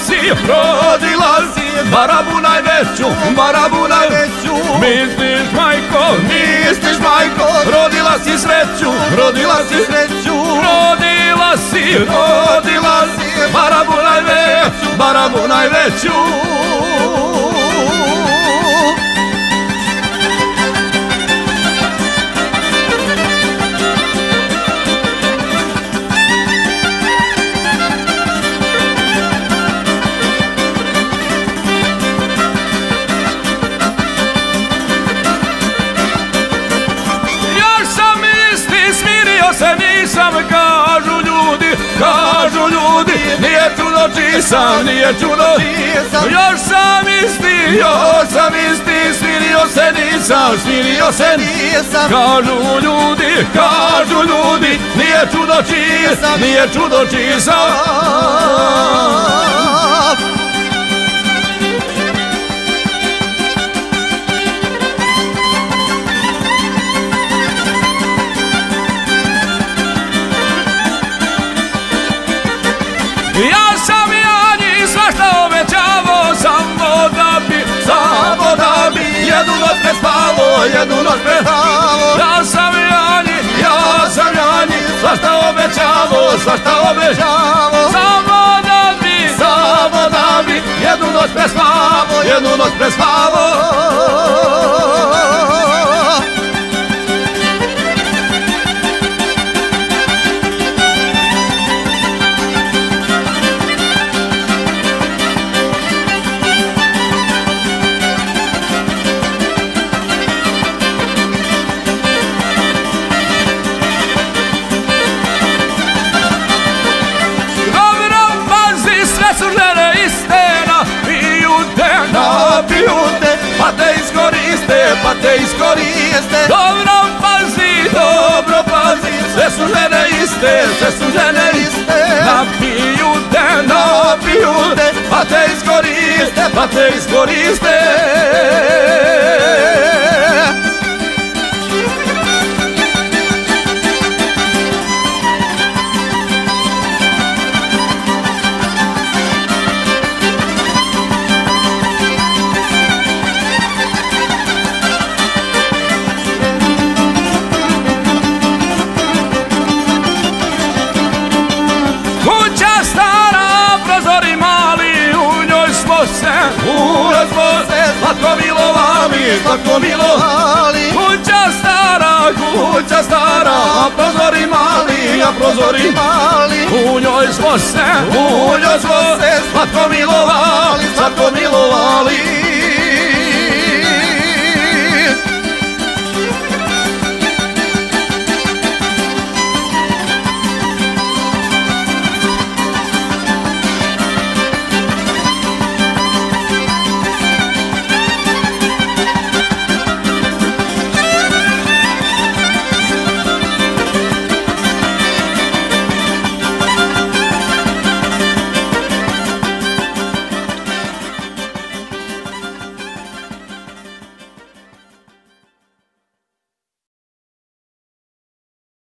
rodila si barabu najveću, barabu najveću. Misliš majko, rodila si sreću, rodila si sreću. Rodila si barabu najveću. Kažu ljudi, nije čudo čisam, nije čudo. Još sam isti, smirio se nisam. Kažu ljudi, nije čudo čisam. Ja sam Janji svašta obećavao, samo da bi jednu noć prespavo. Ja sam Janji svašta obećavao, samo da bi jednu noć prespavo. Pa te iskoriste. Dobro pazi, sve su žene iste. Napiju te, pa te iskoriste. Slatko milovali. Kuća stara, a prozori mali. U njoj smo se slatko milovali.